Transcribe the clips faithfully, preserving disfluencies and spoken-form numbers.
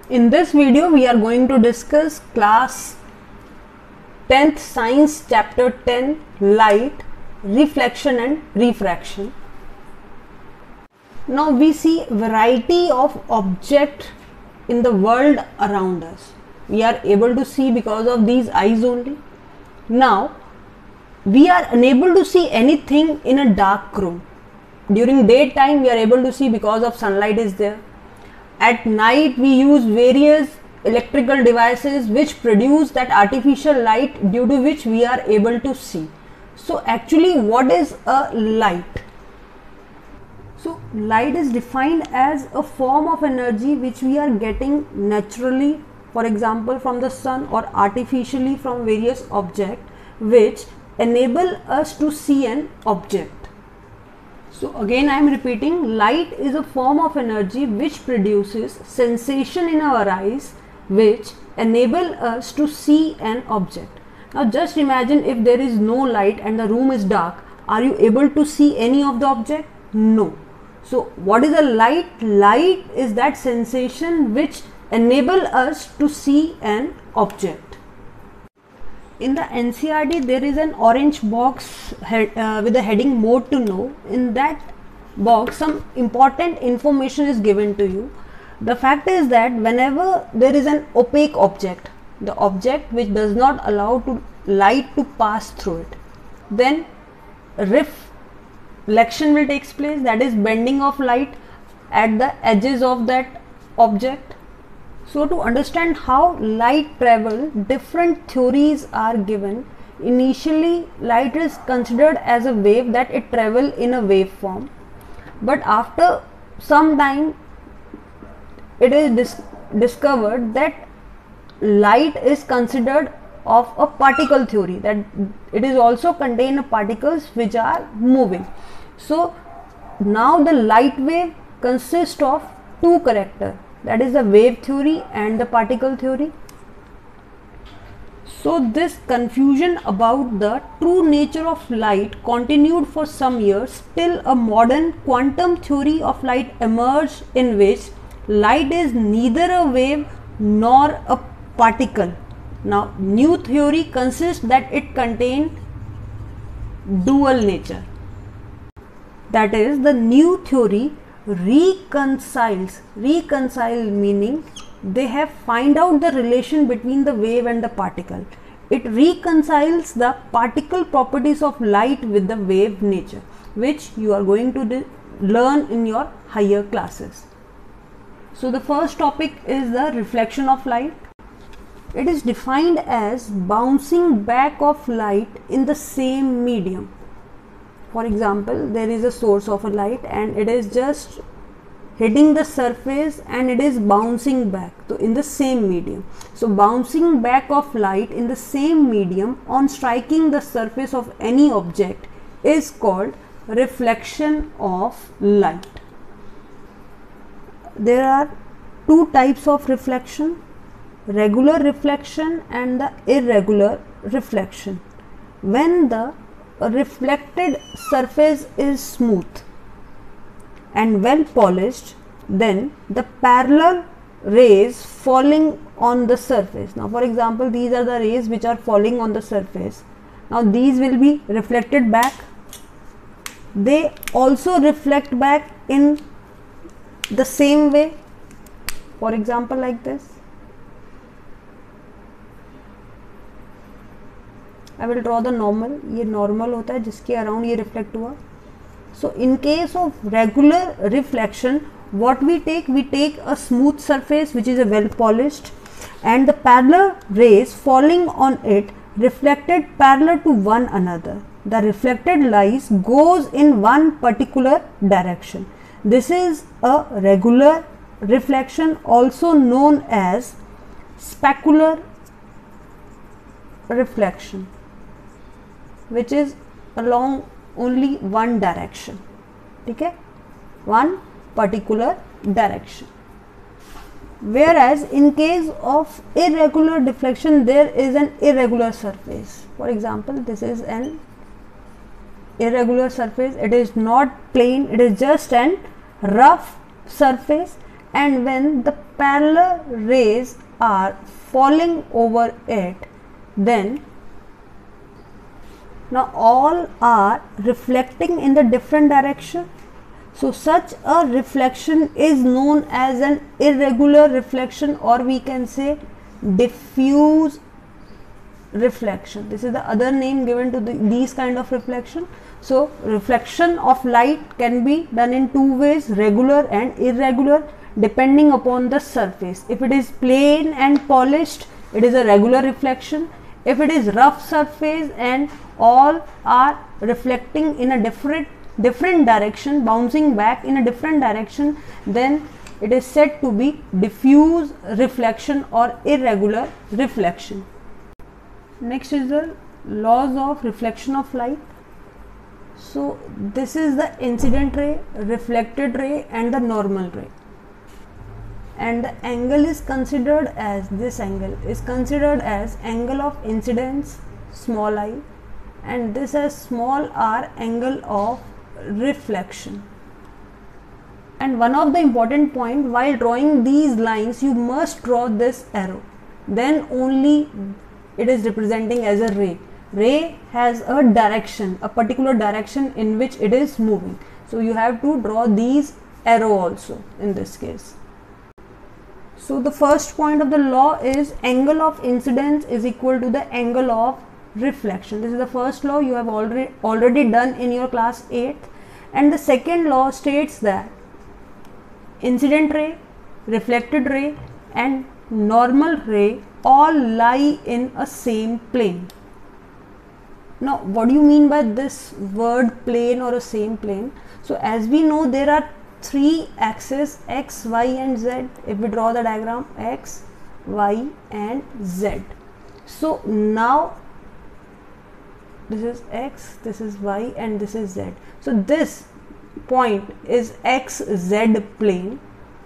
In this video, we are going to discuss class tenth science chapter ten, light, reflection and refraction. Now we see variety of object in the world around us. We are able to see because of these eyes only. Now we are unable to see anything in a dark room. During daytime we are able to see because of sunlight is there. At night we use various electrical devices which produce that artificial light due to which we are able to see. So actually what is a light? So light is defined as a form of energy which we are getting naturally, for example from the sun, or artificially from various objects which enable us to see an object. So again I am repeating, light is a form of energy which produces sensation in our eyes which enable us to see an object. Now just imagine if there is no light and the room is dark, are you able to see any of the object? No. So what is a light? Light is that sensation which enable us to see an object. In the N C R T there is an orange box head, uh, with the heading more to know. In that box some important information is given to you. The fact is that whenever there is an opaque object, the object which does not allow to light to pass through it, then reflection will take place, that is bending of light at the edges of that object. So to understand how light travel, different theories are given. Initially light is considered as a wave, that it travel in a wave form, but after some time it is dis discovered that light is considered of a particle theory, that it is also contain particles which are moving. So now the light wave consists of two characters, that is the wave theory and the particle theory. So this confusion about the true nature of light continued for some years till a modern quantum theory of light emerged, in which light is neither a wave nor a particle. Now new theory consists that it contains dual nature. That is, the new theory reconciles, reconcile meaning they have find out the relation between the wave and the particle. It reconciles the particle properties of light with the wave nature, which you are going to learn in your higher classes. So the first topic is the reflection of light. It is defined as bouncing back of light in the same medium. For example, there is a source of a light and it is just hitting the surface and it is bouncing back, so in the same medium. So bouncing back of light in the same medium on striking the surface of any object is called reflection of light. There are two types of reflection, regular reflection and the irregular reflection. When the reflected surface is smooth and well polished, then the parallel rays falling on the surface. Now for example, these are the rays which are falling on the surface. Now these will be reflected back. They also reflect back in the same way. For example, like this. I will draw the normal. ये normal होता है जिसके around ये reflect हुआ. So in case of regular reflection, what we take? We take a smooth surface which is a well polished, and the parallel rays falling on it reflected parallel to one another. The reflected light goes in one particular direction. This is a regular reflection, also known as specular reflection, which is along only one direction. Okay, one particular direction. Whereas in case of irregular deflection, there is an irregular surface. For example, this is an irregular surface. It is not plain, it is just an rough surface, and when the parallel rays are falling over it, then now all are reflecting in the different direction. So such a reflection is known as an irregular reflection, or we can say diffuse reflection. This is the other name given to the, these kind of reflection. So reflection of light can be done in two ways, regular and irregular, depending upon the surface. If it is plain and polished, it is a regular reflection. If it is rough surface and all are reflecting in a different different direction, bouncing back in a different direction, then it is said to be diffuse reflection or irregular reflection. Next is the laws of reflection of light. So this is the incident ray, reflected ray and the normal ray, and the angle is considered as, this angle is considered as angle of incidence, small I, and this as small r, angle of reflection. And one of the important point, while drawing these lines, you must draw this arrow, then only it is representing as a ray. Ray has a direction, a particular direction in which it is moving. So you have to draw these arrow also in this case. So the first point of the law is angle of incidence is equal to the angle of reflection. This is the first law you have already already done in your class eighth. And the second law states that incident ray, reflected ray and normal ray all lie in a same plane. Now what do you mean by this word plane or a same plane? So as we know, there are three axes, x, y and z. If we draw the diagram, x, y and z. So now this is x, this is y and this is z. So this point is x z plane.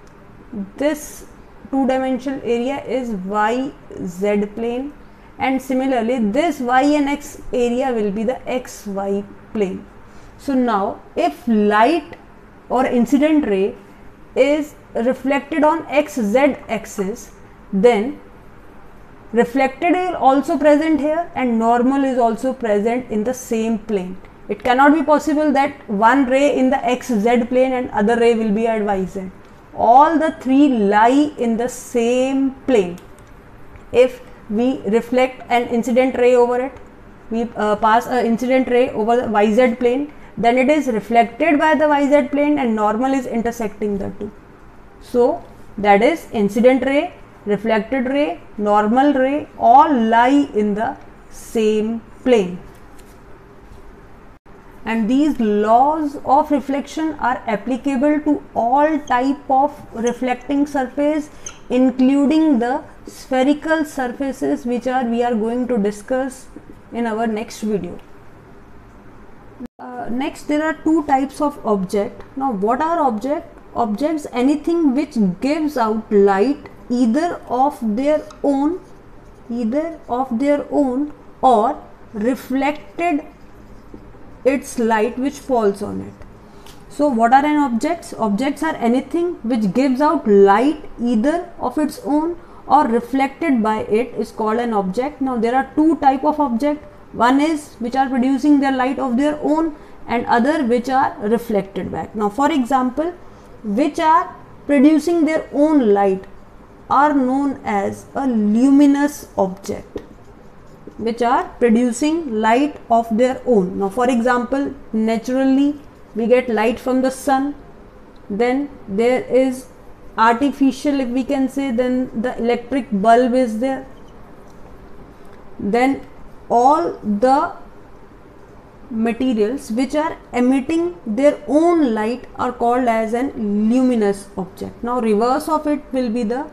This two dimensional area is y z plane, and similarly this y and x area will be the x y plane. So now if light or incident ray is reflected on x z axis, then reflected is also present here and normal is also present in the same plane. It cannot be possible that one ray in the x z plane and other ray will be at y z. All the three lie in the same plane. If we reflect an incident ray over it, we uh, pass an incident ray over the y z plane, then it is reflected by the y z plane and normal is intersecting the two. So that is incident ray, reflected ray, normal ray all lie in the same plane. And these laws of reflection are applicable to all type of reflecting surface, including the spherical surfaces, which are we are going to discuss in our next video. Uh, next, there are two types of object. Now what are object? Objects, anything which gives out light either of their own, either of their own or reflected its light which falls on it. So what are an objects? Objects are anything which gives out light either of its own or reflected by it is called an object. Now there are two type of object. One is which are producing their light of their own and other which are reflected back. Now for example, which are producing their own light are known as a luminous object, which are producing light of their own. Now for example, naturally we get light from the sun, then there is artificial, if we can say, then the electric bulb is there, then all the materials which are emitting their own light are called as an luminous object. Now reverse of it will be the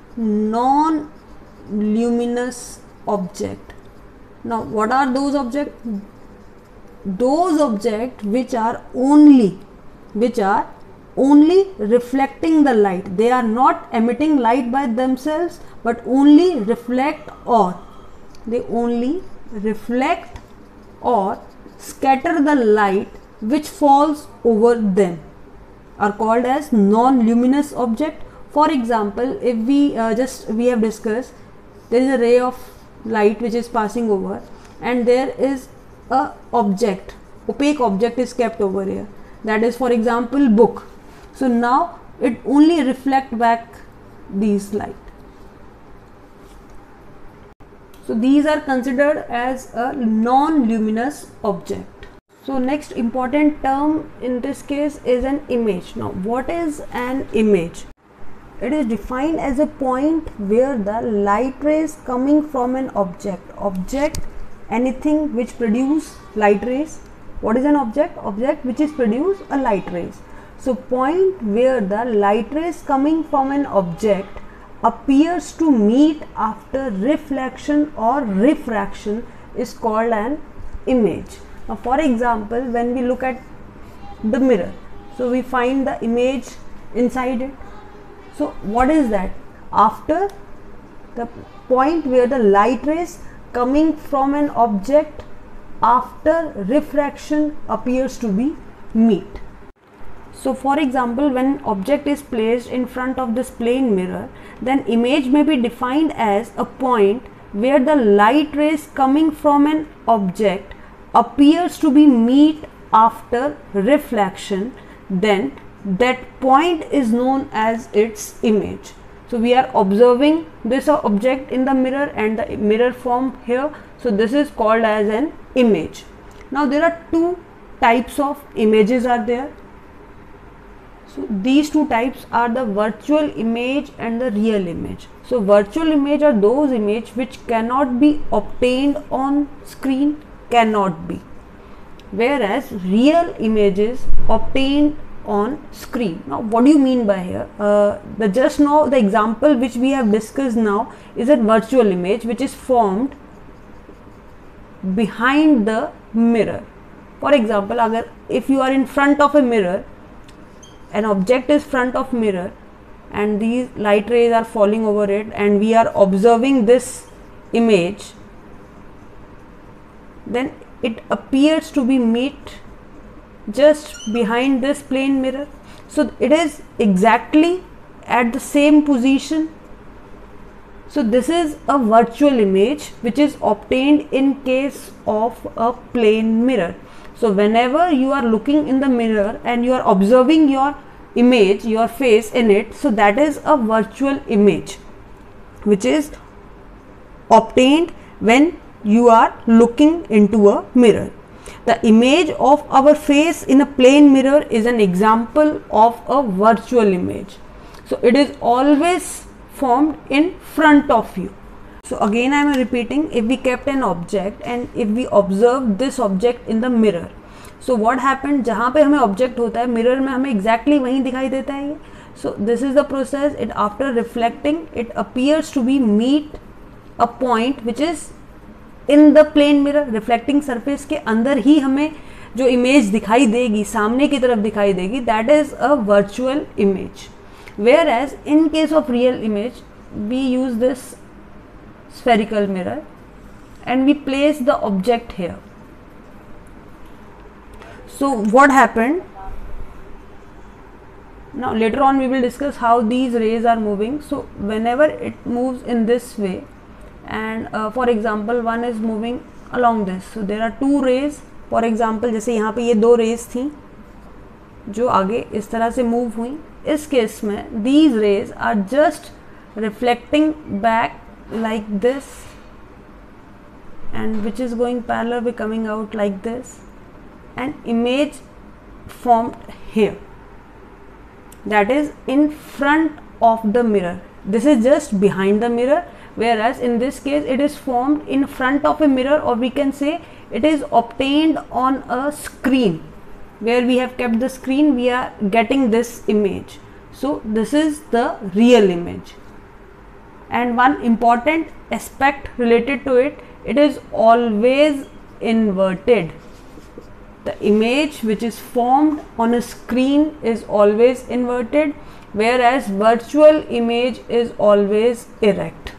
non-luminous object. Now what are those objects? Those objects which are only which are only reflecting the light. They are not emitting light by themselves but only reflect or they only reflect or scatter the light which falls over them are called as non-luminous object. For example, if we uh, just we have discussed, there is a ray of light which is passing over, and there is a object, opaque object is kept over here, that is for example book. So now it only reflect back these light. So these are considered as a non-luminous object. So next important term in this case is an image. Now what is an image? It is defined as a point where the light rays coming from an object, object anything which produce light rays. What is an object? Object which is produce a light rays. So point where the light rays coming from an object appears to meet after reflection or refraction is called an image. Now for example, when we look at the mirror, so we find the image inside it. So what is that? After the point where the light rays coming from an object after refraction appears to be meet. So for example, when object is placed in front of this plane mirror, then image may be defined as a point where the light rays coming from an object appears to be meet after reflection, then that point is known as its image. So we are observing this object in the mirror and the mirror form here, so this is called as an image. Now there are two types of images are there. So these two types are the virtual image and the real image. So virtual image are those images which cannot be obtained on screen, cannot be, whereas real images obtained on screen. Now what do you mean by here? Uh, the just now the example which we have discussed now is a virtual image which is formed behind the mirror. For example, agar if you are in front of a mirror, an object is front of mirror and these light rays are falling over it and we are observing this image, then it appears to be meet just behind this plane mirror. So it is exactly at the same position. So this is a virtual image which is obtained in case of a plane mirror. So whenever you are looking in the mirror and you are observing your image, your face in it, so that is a virtual image which is obtained when you are looking into a mirror. The image of our face in a plane mirror is an example of a virtual image. So it is always formed in front of you. So again I am repeating, if we kept an object and if we observe this object in the mirror, so what happened, जहाँ पे हमें object होता है mirror में हमें exactly वहीं दिखाई देता है ये. So this is the process. It after reflecting, it appears to be meet a point which is in the plane mirror. Reflecting surface के अंदर ही हमें जो image दिखाई देगी, सामने की तरफ दिखाई देगी, that is a virtual image. Whereas in case of real image, we use this spherical mirror and we place the object here. So what happened? Now later on we will discuss how these rays are moving. So whenever it moves in this way, and uh, for example one is moving along this, so there are two rays. For example जैसे यहाँ पे ये दो rays थी जो आगे इस तरह से move हुई, इस केस में these rays are just reflecting back like this, and which is going parallel, be coming out like this, an image formed here, that is in front of the mirror. This is just behind the mirror, whereas in this case it is formed in front of a mirror, or we can say it is obtained on a screen. Where we have kept the screen, we are getting this image. So this is the real image. And one important aspect related to it, it is always inverted. The image which is formed on a screen is always inverted, whereas virtual image is always erect.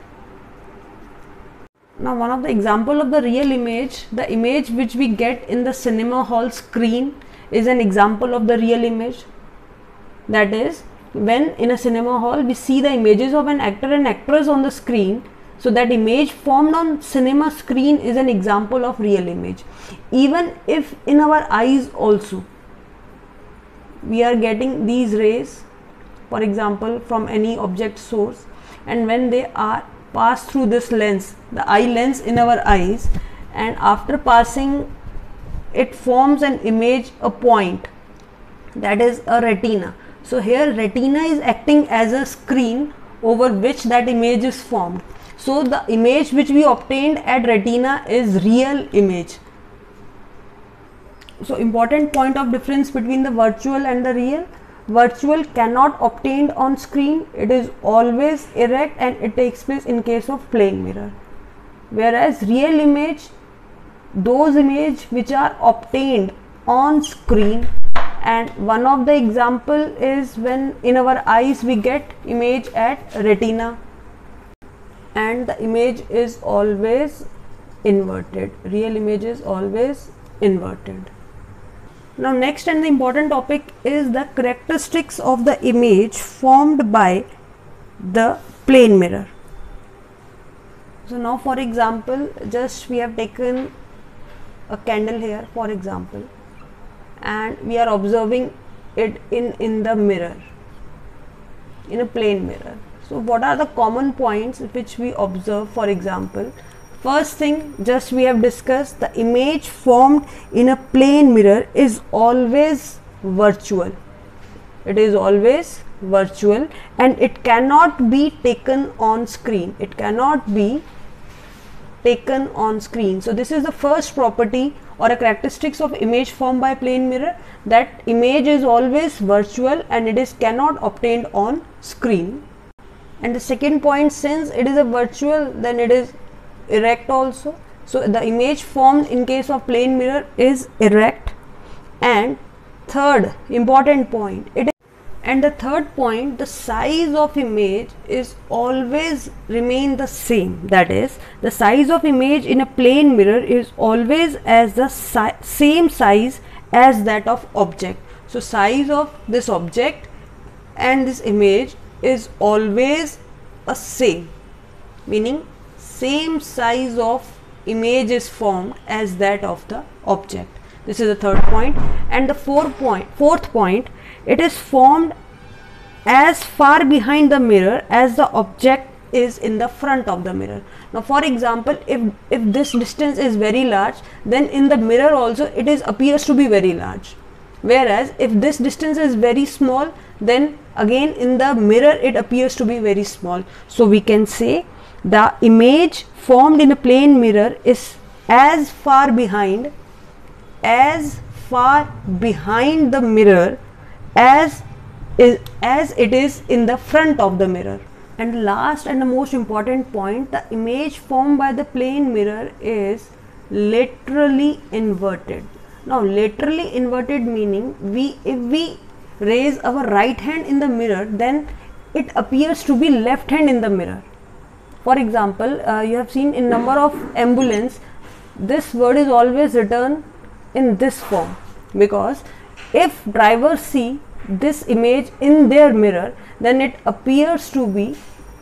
Now one of the example of the real image, the image which we get in the cinema hall screen is an example of the real image. That is, when in a cinema hall we see the images of an actor and actress on the screen, so that image formed on cinema screen is an example of real image. Even if in our eyes also we are getting these rays, for example from any object source, and when they are passed through this lens, the eye lens in our eyes, and after passing it forms an image, a point, that is a retina. So here retina is acting as a screen over which that image is formed. So the image which we obtained at retina is real image. So important point of difference between the virtual and the real. Virtual cannot obtained on screen, it is always erect and it takes place in case of plane mirror. Whereas real image, those image which are obtained on screen, and one of the example is when in our eyes we get image at retina, and the image is always inverted. Real image is always inverted. Now next and the important topic is the characteristics of the image formed by the plane mirror. So now for example, just we have taken a candle here for example, and we are observing it in in the mirror, in a plane mirror. So what are the common points which we observe? For example, first thing, just we have discussed, the image formed in a plane mirror is always virtual. It is always virtual and it cannot be taken on screen. It cannot be taken on screen. So this is the first property or a characteristics of image formed by plane mirror, that image is always virtual and it is cannot obtained on screen. And the second point, since it is a virtual, then it is erect also. So the image formed in case of plane mirror is erect. And third important point, it is, and the third point, the size of image is always remain the same. That is, the size of image in a plane mirror is always as the si same size as that of object. So size of this object and this image is always a same, meaning same size of image is formed as that of the object. This is the third point. And the fourth point, fourth point, it is formed as far behind the mirror as the object is in the front of the mirror. Now for example, if if this distance is very large, then in the mirror also it is appears to be very large. Whereas if this distance is very small, then again in the mirror it appears to be very small. So we can say the image formed in a plane mirror is as far behind, as far behind the mirror as is as it is in the front of the mirror. And last and the most important point, the image formed by the plane mirror is laterally inverted. Now laterally inverted meaning, we if we raise our right hand in the mirror, then it appears to be left hand in the mirror. For example, uh, you have seen in number of ambulance, this word is always written in this form, because if drivers see this image in their mirror, then it appears to be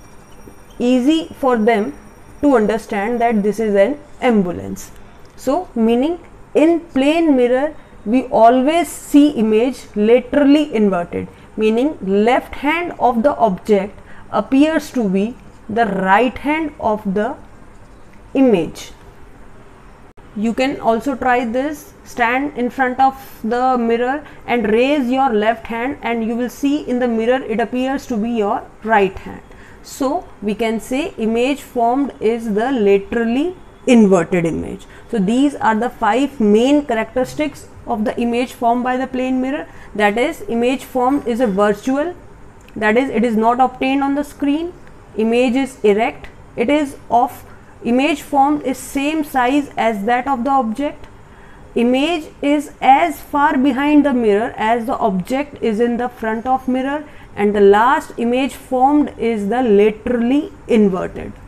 easy for them to understand that this is an ambulance. So meaning in plane mirror we always see image laterally inverted, meaning left hand of the object appears to be the right hand of the image. You can also try this. Stand in front of the mirror and raise your left hand, and you will see in the mirror it appears to be your right hand. So we can say image formed is the laterally inverted image. So these are the five main characteristics of the image formed by the plane mirror. That is, image formed is a virtual, that is, it is not obtained on the screen. Image is erect, it is of image formed is same size as that of the object. Image is as far behind the mirror as the object is in the front of mirror, and the last, image formed is the laterally inverted.